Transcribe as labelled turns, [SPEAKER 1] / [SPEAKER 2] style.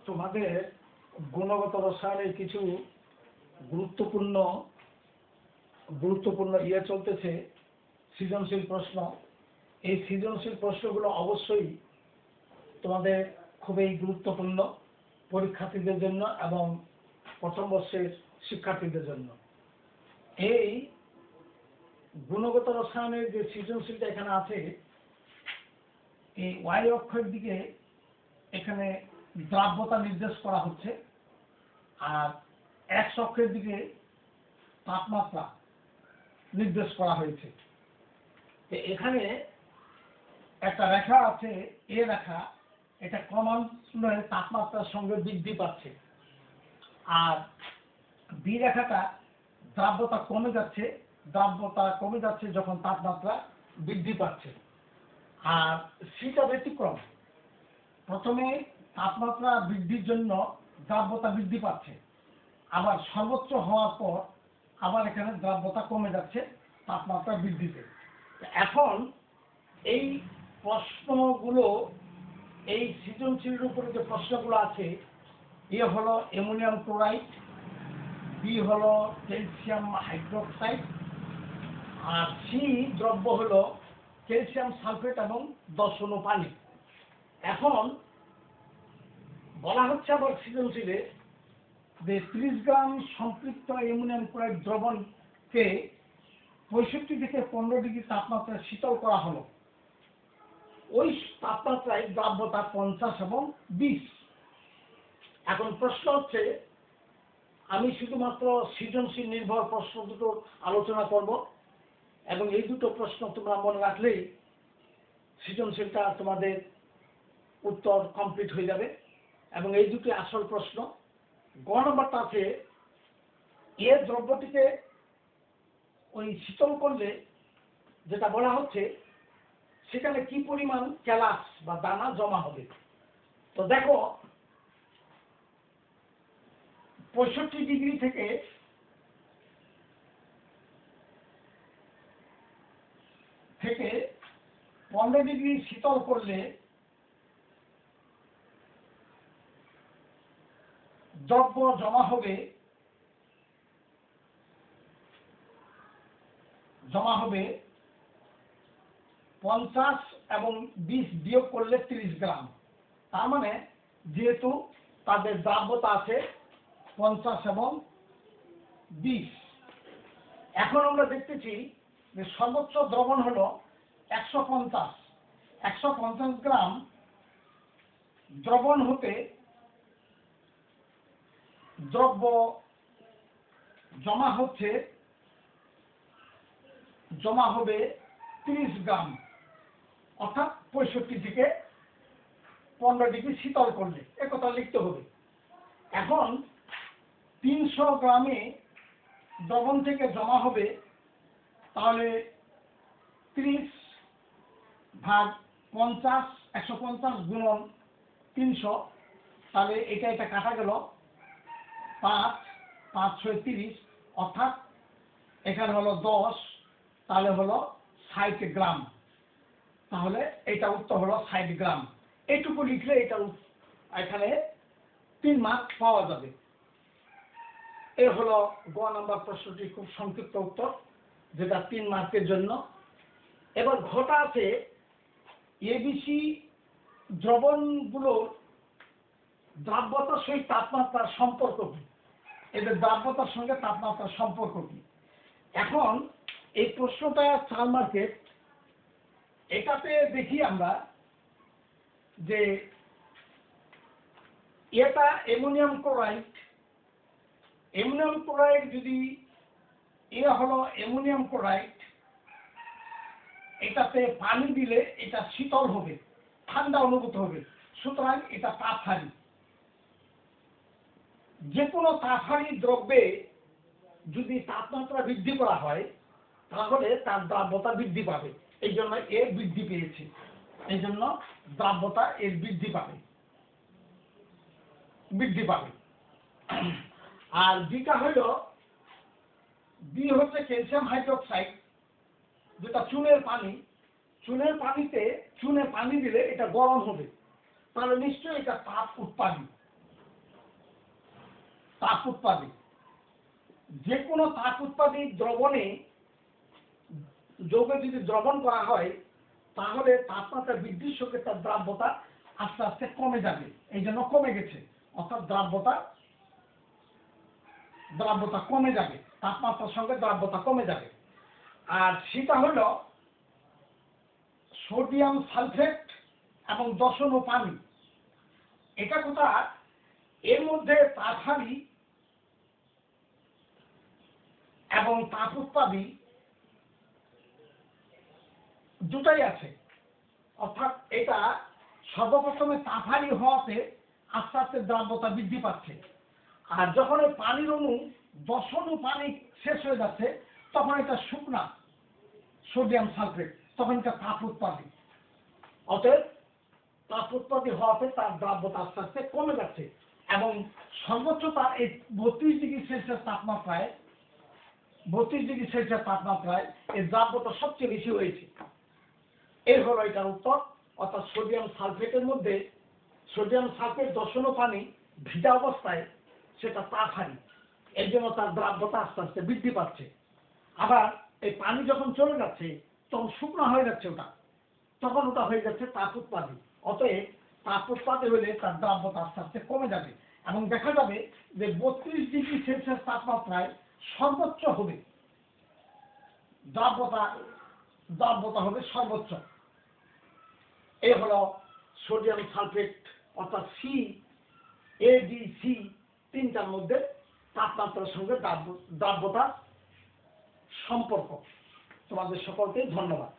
[SPEAKER 1] তোমাদের গুণগত রসায়নের কিছু গুরুত্বপূর্ণ গুরুত্বপূর্ণ চলতেছে সৃজনশীল প্রশ্ন। এই সৃজনশীল প্রশ্নগুলো অবশ্যই তোমাদের খুবই গুরুত্বপূর্ণ পরীক্ষার্থীদের জন্য এবং প্রথম বর্ষের শিক্ষার্থীদের জন্য। এই গুণগত রসায়নের যে সৃজনশীলটা এখানে আছে, এই ওয়াই অক্ষের দিকে এখানে দ্রাব্যতা নির্দেশ করা হচ্ছে, আর এক্স অক্ষের দিকে তাপমাত্রা নির্দেশ করা হয়েছে। এখানে একটা রেখা আছে, এ রেখা, এটা ক্রমান্বয়ে তাপমাত্রার সঙ্গে বৃদ্ধি পাচ্ছে, আর বি রেখাটা দ্রাব্যতা কমে যাচ্ছে যখন তাপমাত্রা বৃদ্ধি পাচ্ছে। আর সিটা ব্যতিক্রম, প্রথমে তাপমাত্রা বৃদ্ধির জন্য দ্রাব্যতা বৃদ্ধি পাচ্ছে, আবার সর্বোচ্চ হওয়ার পর আবার এখানে দ্রাব্যতা কমে যাচ্ছে তাপমাত্রা বৃদ্ধিতে। এখন এই প্রশ্নগুলো, এই সৃজনশীলের উপরে যে প্রশ্নগুলো আছে, এ হলো অ্যামোনিয়াম ক্লোরাইড, বি হলো ক্যালসিয়াম হাইড্রোক্সাইড, আর সি দ্রব্য হলো ক্যালসিয়াম সালফেট এবং 10 অণু পানি। এখন বলা হচ্ছে আবার সৃজনশীলে যে 30 গ্রাম সম্পৃক্ত অ্যামোনিয়াম ক্লোরাইড দ্রবণকে 65 থেকে 15 ডিগ্রি তাপমাত্রায় শীতল করা হলো। ওই তাপমাত্রায় দ্রাব্যতা 50 এবং 20। এখন প্রশ্ন হচ্ছে, আমি শুধুমাত্র সৃজনশীল নির্ভর প্রশ্ন দুটো আলোচনা করব, এবং এই দুটো প্রশ্ন তোমরা মনে রাখলেই সৃজনশীলটা তোমাদের উত্তর কমপ্লিট হয়ে যাবে। এবং এই দুটি আসল প্রশ্ন। গ নম্বরটা আছে, এ দ্রব্যটিকে ওই শীতল করলে যেটা বলা হচ্ছে, সেখানে কি পরিমাণ ক্যালাস বা দানা জমা হবে। তো দেখো, 65 ডিগ্রি থেকে 15 ডিগ্রি শীতল করলে দ্রব্য জমা হবে 50 এবং 20 বিয়োগ করলে 30 গ্রাম। তার মানে যেহেতু তাদের দ্রাব্যতা আছে 50 এবং 20, এখন আমরা দেখতেছি যে সর্বোচ্চ দ্রবণ হলো 150 গ্রাম দ্রবণ হতে দ্রব্য জমা হবে 30 গ্রাম, অর্থাৎ 65 থেকে 15 ডিগ্রি শীতল করলে। একথা লিখতে হবে। এখন 300 গ্রামে দ্রবণ থেকে জমা হবে, তাহলে 30 ভাগ 50, 150 গুণন 300, তাহলে এটা কাটা গেল 5, 5 6 30, অর্থাৎ এখানে হলো 10, তাহলে হলো 60 গ্রাম। তাহলে এটা উত্তর হলো 60 গ্রাম। এইটুকু লিখলে এখানে 3 মার্ক পাওয়া যাবে। এই হলো গ নম্বর প্রশ্নটি, খুব সংক্ষিপ্ত উত্তর, যেটা 3 মার্কের জন্য। এবার ঘটা আছে, এবিসি দ্রবণগুলোর দ্রাব্যতার সহিত তাপমাত্রার সম্পর্ক কি, এদের দ্রাব্যতার সঙ্গে তাপমাত্রার সম্পর্ক কি। এখন এই প্রশ্নটা 4 মার্কের। এটাতে দেখি আমরা যে এটা অ্যামোনিয়াম ক্লোরাইড, যদি এ হলো অ্যামোনিয়াম ক্লোরাইড, এটাতে পানি দিলে এটা শীতল হবে, ঠান্ডা অনুভূত হবে, সুতরাং এটা তাপহারী। যে কোনো তাপহারী দ্রব্যে যদি তাপমাত্রা বৃদ্ধি করা হয়, তাহলে তার দ্রাব্যতা বৃদ্ধি পাবে। এই জন্য এ বৃদ্ধি পেয়েছে, এই জন্য দ্রাব্যতা এর বৃদ্ধি পাবে। আর বিটা হইল, বি হচ্ছে ক্যালসিয়াম হাইড্রোক্সাইড, যেটা চুনের পানি দিলে এটা গরম হবে, তাহলে নিশ্চয়ই এটা তাপ উৎপাদী। তাপ উৎপাদী। যে কোনো তাপ উৎপাদী দ্রবণে যৌগ যদি দ্রবণ করা হয় তাহলে তাপমাত্রা বৃদ্ধির সঙ্গে তার দ্রাব্যতা আস্তে আস্তে কমে যাবে, এই জন্য কমে গেছে, অর্থাৎ দ্রাব্যতা কমে যাবে, তাপমাত্রার সঙ্গে দ্রাব্যতা কমে যাবে। আর সেটা হলো সোডিয়াম সালফেট এবং দশন ও পানি। এটা কথা এর মধ্যে তাপহারী এবং তাপ উৎপাদী দুটাই আছে, অর্থাৎ এটা সর্বপ্রথমে তাপহারী হওয়াতে আস্তে আস্তে দ্রাব্যতা বৃদ্ধি পাচ্ছে, আর যখন এই পানির অণু দশন ও পানি শেষ হয়ে যাচ্ছে তখন এটা শুকনা সোডিয়াম সালফেট, তখন এটা তাপ উৎপাদী। অতএব তাপ উৎপাদী হওয়াতে তার দ্রাব্যতা আস্তে আস্তে কমে যাচ্ছে এবং সর্বোচ্চ তার এই 32 ডিগ্রি সেলসিয়াস তাপমাত্রায় এই দ্রাব্যতা সবচেয়ে বেশি হয়েছে। এর হলো এটার উত্তর, অর্থাৎ সোডিয়াম সালফেটের মধ্যে সোডিয়াম সালফেট দশন ও পানি ভিজা অবস্থায় সেটা তাপহারী, এর জন্য তার দ্রাব্যতা আস্তে আস্তে বৃদ্ধি পাচ্ছে। আবার এই পানি যখন চলে যাচ্ছে তখন শুকনো হয়ে যাচ্ছে ওটা, তখন ওটা হয়ে যাচ্ছে তাপ উৎপাদী। অতএব তাপ উৎপাদী হলে তার দ্রাব্যতা আস্তে আস্তে কমে যাবে এবং দেখা যাবে যে 32 ডিগ্রি সেলসিয়াস তাপমাত্রায় সর্বোচ্চ হবে দ্রাব্যতা হবে সর্বোচ্চ। এই হলো সোডিয়াম সালফেট অর্থাৎ CaDC তিনটার মধ্যে তাপমাত্রার সঙ্গে দ্রাব্যতার সম্পর্ক। তোমাদের সকলকে ধন্যবাদ।